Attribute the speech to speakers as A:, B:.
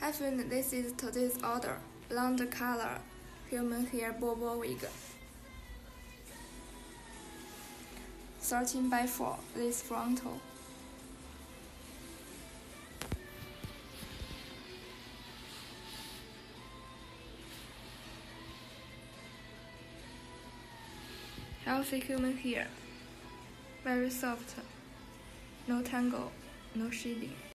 A: I think this is today's order. Blonde color, human hair bobo wig. 13x4, this frontal. Healthy human hair, very soft, no tangle, no shading.